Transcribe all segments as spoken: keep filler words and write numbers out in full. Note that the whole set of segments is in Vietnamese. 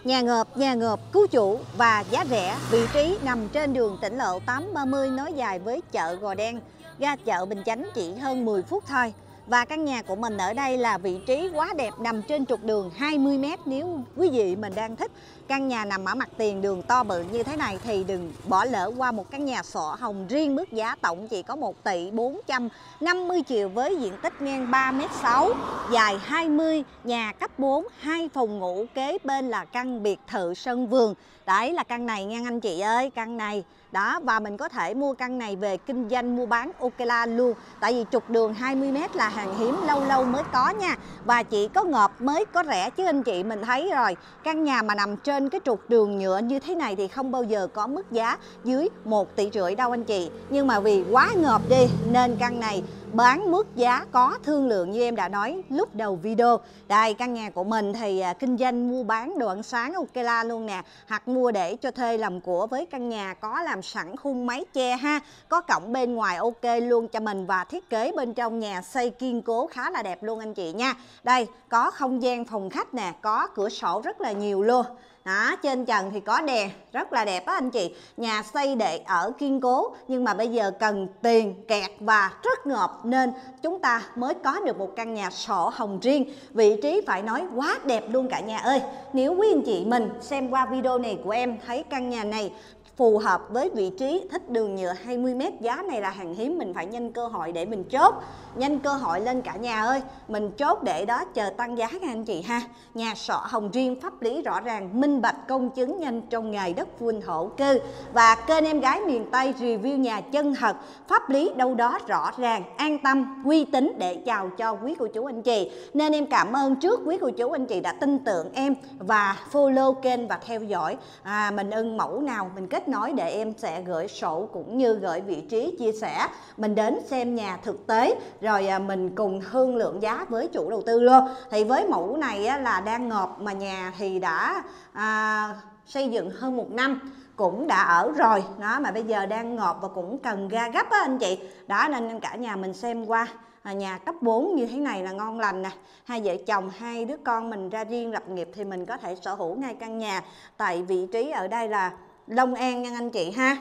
Nhà ngợp, nhà ngợp cứu chủ và giá rẻ, vị trí nằm trên đường tỉnh lộ tám ba mươi nối dài với chợ Gò Đen, ra chợ Bình Chánh chỉ hơn mười phút thôi. Và căn nhà của mình ở đây là vị trí quá đẹp, nằm trên trục đường hai mươi mét. Nếu quý vị mình đang thích căn nhà nằm ở mặt tiền đường to bự như thế này thì đừng bỏ lỡ qua một căn nhà sọ hồng riêng, mức giá tổng chỉ có một tỷ bốn trăm năm mươi triệu với diện tích ngang ba mét sáu, dài hai mươi, nhà cấp bốn, hai phòng ngủ, kế bên là căn biệt thự sân vườn. Đấy là căn này nha anh chị ơi, căn này đó, và mình có thể mua căn này về kinh doanh mua bán ok la luôn. Tại vì trục đường hai mươi mét là hàng hiếm, lâu lâu mới có nha. Và chỉ có ngợp mới có rẻ chứ anh chị mình thấy rồi. Căn nhà mà nằm trên cái trục đường nhựa như thế này thì không bao giờ có mức giá dưới một tỷ rưỡi đâu anh chị. Nhưng mà vì quá ngợp đi nên căn này bán mức giá có thương lượng như em đã nói lúc đầu video. Đây, căn nhà của mình thì à, kinh doanh mua bán đồ ăn sáng ok la luôn nè, hoặc mua để cho thuê làm của. Với căn nhà có làm sẵn khung mái che ha, có cổng bên ngoài ok luôn cho mình, và thiết kế bên trong nhà xây kiên cố khá là đẹp luôn anh chị nha. Đây, có không gian phòng khách nè, có cửa sổ rất là nhiều luôn. Đó, trên trần thì có đèn rất là đẹp á anh chị. Nhà xây để ở kiên cố, nhưng mà bây giờ cần tiền kẹt và rất ngợp nên chúng ta mới có được một căn nhà sổ hồng riêng. Vị trí phải nói quá đẹp luôn cả nhà ơi. Nếu quý anh chị mình xem qua video này của em thấy căn nhà này phù hợp với vị trí, thích đường nhựa hai mươi mét, giá này là hàng hiếm, mình phải nhân cơ hội để mình chốt. Nhân cơ hội lên cả nhà ơi, mình chốt để đó chờ tăng giá nha anh chị ha. Nhà sọ hồng riêng, pháp lý rõ ràng, minh bạch, công chứng nhanh trong ngày đất full thổ cư. Và kênh em gái miền Tây review nhà chân thật, pháp lý đâu đó rõ ràng, an tâm, uy tín để chào cho quý cô chú anh chị. Nên em cảm ơn trước quý cô chú anh chị đã tin tưởng em và follow kênh và theo dõi. À, mình ưng mẫu nào mình kết nói để em sẽ gửi sổ cũng như gửi vị trí chia sẻ. Mình đến xem nhà thực tế rồi à, mình cùng thương lượng giá với chủ đầu tư luôn. Thì với mẫu này á, là đang ngợp mà nhà thì đã à, xây dựng hơn một năm, cũng đã ở rồi đó, mà bây giờ đang ngọt và cũng cần ga gấp á anh chị. Đó nên cả nhà mình xem qua à, nhà cấp bốn như thế này là ngon lành nè. Hai vợ chồng, hai đứa con mình ra riêng lập nghiệp thì mình có thể sở hữu ngay căn nhà. Tại vị trí ở đây là Long An nha anh chị ha.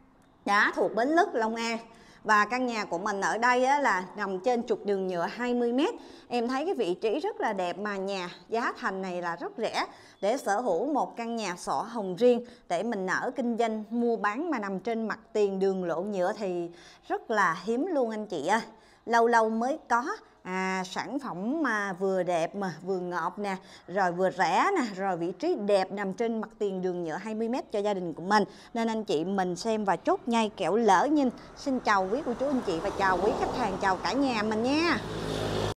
Đã thuộc Bến Lức, Long An. Và căn nhà của mình ở đây á, là nằm trên trục đường nhựa hai mươi mét. Em thấy cái vị trí rất là đẹp, mà nhà giá thành này là rất rẻ. Để sở hữu một căn nhà sổ hồng riêng để mình nở kinh doanh mua bán mà nằm trên mặt tiền đường lộ nhựa thì rất là hiếm luôn anh chị ơi. Lâu lâu mới có. À, sản phẩm mà vừa đẹp mà vừa ngọt nè, rồi vừa rẻ nè, rồi vị trí đẹp nằm trên mặt tiền đường nhựa hai mươi mét cho gia đình của mình. Nên anh chị mình xem và chốt ngay kẻo lỡ nhìn. Xin chào quý cô chú anh chị và chào quý khách hàng, chào cả nhà mình nha.